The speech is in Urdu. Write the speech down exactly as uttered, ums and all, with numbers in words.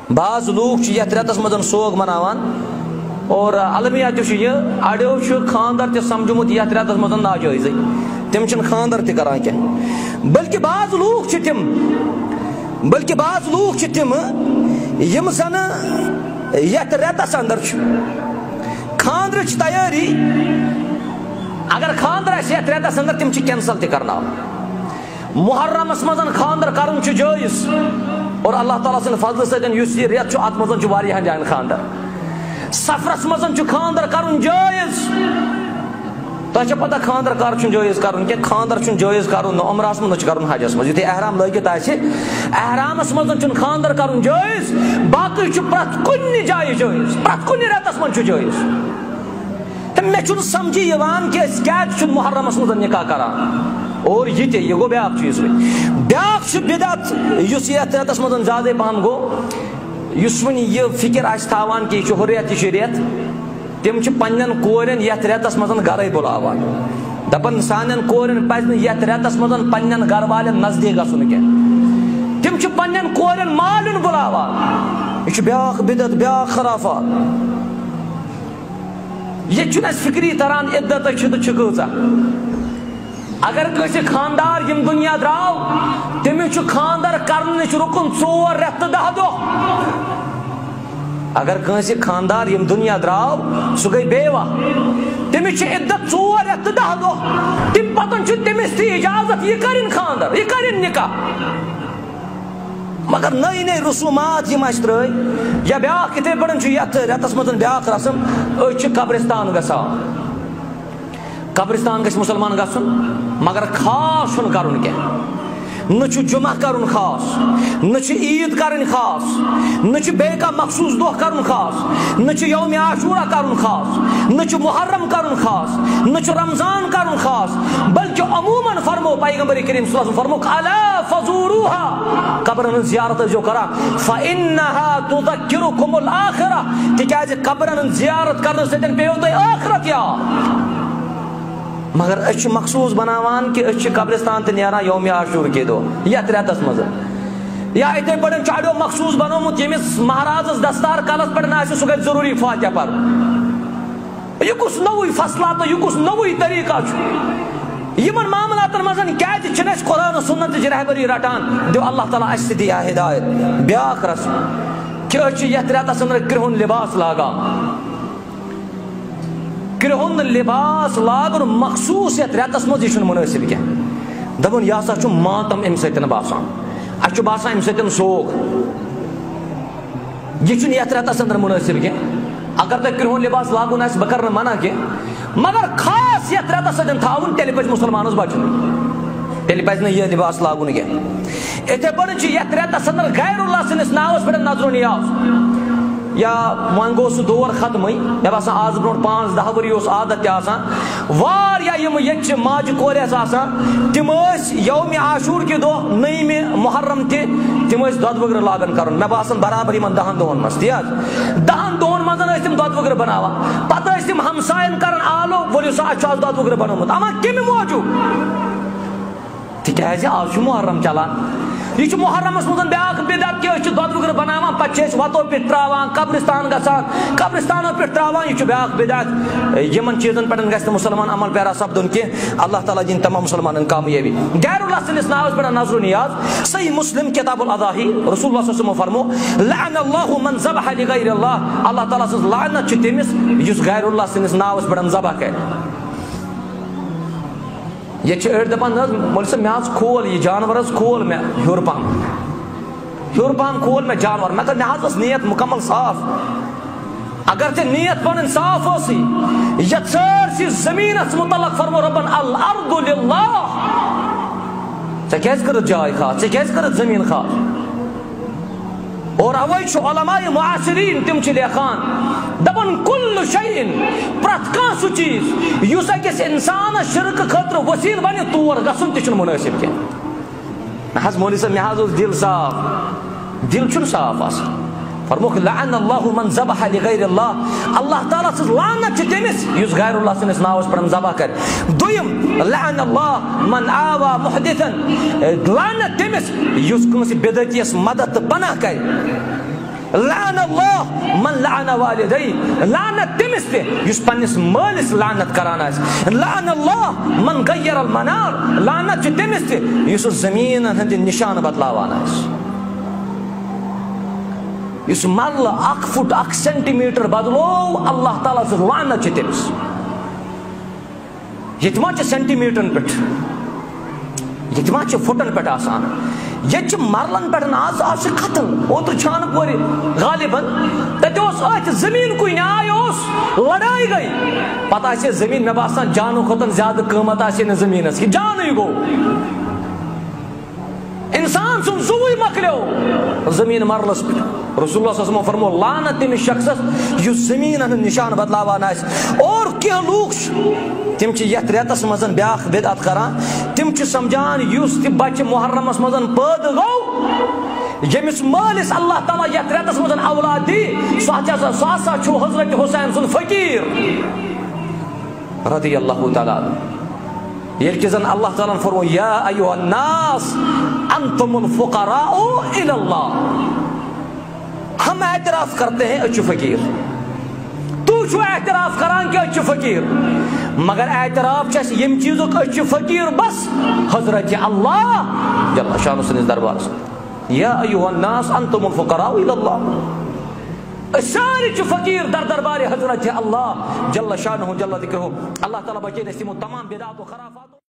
بعض لوگ یتھ رتس مزن سوگ مناوان اور المیہ تہ یہ اڑیو خاندر تہ سمجھمت یتھ رتس مزن ناجائز تم چھ خاندر تہ کران کی بلکہ بعض لوگ چھ تم بلکہ بعض لوگ چھ تم یم زن یتھ رتس اندر خاندر چھ تیاری اگر خاندر آسہ یتھ رتس اندر تم چھ کینسل تہ کرنا محرمس مزن خاندر کرن چھ جائز اور اللہ تعالیٰ سن فضل سۭتۍ یُس یہ رٮ۪تھ چھُ اتھ منٛز چھُ واریاہن جاین خاندر سفرس منٛز چھُ خاندر کرُن جٲیز تۄہہِ چھےٚ پتہ خاندر کر چھُنہٕ جٲیز کرُن کینٛہہ خاندر چھُنہٕ جٲیز کرُن نہ عمرہس منٛز نہ چھُ کرُن حجس منٛز یُتھُے احرام لٲگِتھ آسہِ احرامس منٛز چھُنہٕ خاندر کرُن جٲیز باقٕے چھُ پرٛٮ۪تھ کُنہِ جایہِ جٲیز پرٛٮ۪تھ کُنہِ رٮ۪تس منٛز چھُ جٲیز تہٕ مےٚ چھُنہٕ سمجھی یِوان کہِ أسۍ کیازِ چھُنہٕ محرمس منٛز نکاح کران اور یہ تہ یہ گو بیاکھ چیز بیاکھ چھ بدعت یس یتھ رٮ۪تس منٛز زیادے پہم گو یس وۄنۍ یہ فکر آسہِ تھاوان کہ یہ چھُ ہُہ رٮ۪تھ یہِ چھُ رٮ۪تھ تم چھِ پننٮ۪ن کورٮ۪ن یتھ رٮ۪تس منٛز گرے بُلاوان دپان سانٮ۪ن کورٮ۪ن پزِ نہٕ یتھ رٮ۪تس منٛز پننٮ۪ن گرٕ والٮ۪ن نزدیٖک گژھُن کینٛہہ تم چھِ پننٮ۪ن کورٮ۪ن مالٮ۪ن بُلاوان یہ چھُ بیاکھ بدعت بیاکھ خرافات یہ چھُنہٕ اَسہِ فکری تران عدت چھِ تہٕ چھِ کۭژاہ اگر کٲنٛسہِ خاندار یم دنیا درٛاو تٔمِس چھُ خاندر کرنٕچ رُکُن ژور رٮ۪تھ تہٕ دہ دۄہ اگر کٲنٛسہِ خاندار یم دنیا درٛاو سُہ گٔے بیوا تٔمِس چھِ عدت ژور رٮ۪تھ تہٕ دہ دۄہ تمہِ پتہٕ چھُ تٔمِس تہِ اجازت یہِ کٔرِنۍ خاندر یہِ کٔرِنۍ نکاح مگر نٔے نٔے رسوٗمات یِم اَسہِ ترٛٲے یا بیاکھ یِتھٕے پٲٹھۍ چھُ یتھ رٮ۪تس منٛز بیاکھ رسم أسۍ چھِ قبرستان گژھان قبرستان گژھِ مُسلمان گژھُن مگر خاص چھُنہٕ کرُن کینٛہہ نہ چھُ جمعہ کرُن خاص نہ چھُ عید کرٕنۍ خاص نہ چھُ بیٚیہِ کانٛہہ مخصوٗص دۄہ کرُن خاص نہ چھُ یومِ عاشوٗرا کرُن خاص نہ چھُ محرم کرُن خاص نہ چھُ رمضان کرُن خاص بلکہ عموٗماً فرمو پیغمبر کریم صلی اللہ علیہ وسلم فرموک الا فزوروها قبرن ہٕنٛز زیارت ٲسۍزیو کران فانها تذکرکم الآخرہ تِکیازِ قبرن ہٕنٛز زیارت کرنہٕ سۭتۍ پیٚیو تۄہہِ ٲخرت یاد مگر أسۍ چھِ مخصوٗص بناوان کہ أسۍ چھِ قبرستان تہِ نیران یومِ عاشوٗر کے دۄہ یتھ رٮ۪تس منٛز یا یِتھٕے پٲٹھۍ چھُ اڑیو مخصوٗص بنومُت ییٚمِس مہرازس دستار کلس پٮ۪ٹھ آسہِ سُہ گژھِ ضروٗری فاتحہ پرُن یہِ کُس نوٚوُے فصلہ تہٕ یہِ کُس نوٚوُے طریقہ چھُ یِمن معاملاتن منٛز کیازِ چھِنہٕ أسۍ قرآن و سُنتٕچ رہبری رٹان دِو اللہ تعالیٰ اسہِ تہِ دِیا ہدایت بیاکھ رسم کہ أسۍ چھِ یتھ رٮ۪تس انٛدر کرٛہُن لباس لاگان کرٛہُن لباس لاگُن مخصوٗص یتھ رٮ۪تس منٛز یہِ چھُنہٕ مُنٲسِب کینٛہہ دپُن یہِ ہسا چھُ ماتم امہِ سۭتۍ باسان اسہِ چھُ باسان امہِ سۭتۍ سوگ یہِ چھُنہٕ یتھ رٮ۪تس انٛدر مُنٲسِب کینٛہہ اگر تۄہہِ کرٛہُن لباس لاگُن آسہِ بہٕ کرٕ نہٕ منع کینٛہہ مگر خاص یتھ رٮ۪تس سۭتۍ تھاوُن تیٚلہِ پزِ مُسلمانس بچُن تیٚلہِ پزِ نہٕ یہِ لباس لاگُن کینٛہہ یِتھٕے پٲٹھۍ چھُ یتھ رٮ۪تس انٛدر غیر اللہ سٕنٛدِس ناوس پٮ۪ٹھ نظرو نیاز یا وۄنۍ گوٚو سُہ دور ختمٕے مےٚ باسان آز برونٛٹھ پانٛژھ دہ ؤری اوس عادت تہِ آسان واریاہ یِم ییٚتہِ چھِ ماجہِ کورِ آسہٕ آسان تِم ٲسۍ یومِ عاشوٗر کہِ دۄہ نٔیمہِ محرم تہِ تِم ٲسۍ دۄدٕ وٕگرٕ لاگان کرُن مےٚ باسان برابر یِمن دہن دۄہن منٛز تی حظ دہن دۄہن منٛز ٲسۍ تِم دۄدٕ وٕگرٕ بناوان پتہٕ ٲسۍ تِم ہمساین کران آلو ؤلِو سا اَسہِ چھُ آز دۄدٕ وٕگرٕ بنومُت اما کمہِ موٗجوٗب تِکیازِ آز چھُ محرم چلان یہ محرمس منٛز بیاکھ بدعت کہ أسۍ چھِ دۄدٕ وٕگرٕ بناوان پتہٕ چھِ أسۍ وتو پٮ۪ٹھ تراوان قبرستان گژھان قبرستانو پٮ۪ٹھ تراوان یہ چھُ بیاکھ بدعت یِمن چیٖزن پٮ۪ٹھ گژھِ نہٕ مُسلمان عمل پیرا سپدُن کینٛہہ اللہ تعالیٰ دِنۍ تمام مُسلمانن کامیٲبی غیر اللہ سٕنٛدِس ناوس پٮ۪ٹھ نظرو نیاز صحیح مسلم کتاب الاضاحی رسول اللہ صلی اللہ علیہ وسلم فرمو لعن اللہ من ذبح لغیر اللہ اللہ تعالیٰ سٕنٛز لعنت چھِ تٔمِس یُس غیر اللہ سٕنٛدِس ناوس پٮ۪ٹھ ذبح کرِ یہ چھِ أڑۍ دپان حظ مولوی صٲب مےٚ حظ کھول یہِ جانور حظ کھول مےٚ ہیوٚر پہم ہیوٚر پہم کھول مےٚ جانور مےٚ دوٚپ مےٚ حظ ٲس نیت مُکمل صاف اگر ژےٚ نیت پنٕنۍ صاف ٲسٕے یتھ سٲرسٕے زٔمیٖنس مُتعلق فرمو رۄبن الارض للہ ژےٚ کیازِ کٔرٕتھ جاے خاص ژےٚ کیازِ کٔرٕتھ زٔمیٖن خاص اور اوے چھُ علماء معاصریٖن تِم چھِ لیکھان دپان کُلُ شیءٍ پرٛٮ۪تھ کانٛہہ سُہ چیٖز یُس أکِس اِنسانس شرکہٕ خٲطرٕ وسیٖلہٕ بنہِ تور گژھُن تہِ چھُنہٕ مُنٲسِب کینٛہہ نہ حظ مولوی صٲب مےٚ حظ اوس دِل صاف دِل چھُنہٕ صاف آسان فرموکھ لعن اللہ من ذبح لغیر اللہ اللہ تعالیٰ سٕنٛز لعنت چھِ تٔمِس یُس غیر اللہ سٕنٛدِس ناوس پٮ۪ٹھ ذبح کرِ دوٚیِم لعن اللہ من آوا محدثن لعنت تٔمِس یُس کٲنٛسہِ بدعتیس مدد تہٕ پناہ کرِ لعن اللہ من لعن والدی، لعنت تمس تہ یس پنس مالس لعنت کران آس، لعن اللہ من غیر المنار، لعنت چھ تمس تہ یس زمین ہند نشان بدلاوان آس، یس مرل اک فٹ اک سینٹی میٹر بدلو اللہ تعالیٰ سے لعنت چھ تمس. یہ ما چھ سینٹی میٹرن پہ، یہ ما چھ فٹن پہ آسان، یہ مرلن پہ آز آز قتل. اوتر چھان پوری غالباً تتہ ات زمین کن آئے لڑائی گئی، پتہ آسے زمین میں باسان جانو کھتن زیادہ قیمت آسے نا زمینس کی، جانے گو انسان سن زوی مکلیو زمین مرلس پہ. رسول اللہ صلی اللہ علیہ وسلم فرمو لعنت تمس شخصس یس زمین ہند نشان بدلاوان آس. اور کینٛہہ لوگ تم یت ریتس مزن بیاکھ بدعت کران، تم سمجھان یس تہ بچہ محرمس مزن پید گو یمس مالس اللہ تعالیٰ یت ریتس مزن اولاد دی سہ سہ ہسا چھو حضرت حسین سن فقیر رضی اللہ تعالیٰ یل کہ زن اللہ تعالیٰ نے فرمو یا ایھا الناس انتم الفقراء الی اللہ، ہم اعتراف کرتے ہیں اچھ فقیر، تو چھو اعتراف کران کہ اچھ فقیر، مگر اعتراف چھ یم چیزوں کا اچھ فقیر بس حضرت اللہ جل شانہ سنس دربار سے. یا ایھا الناس انتم الفقراء الی اللہ، سارے چھ فقیر در دربار حضرت اللہ جل شانہ جل ذکرہ. اللہ تعالیٰ بچے نسیم تمام بدعات و خرافات.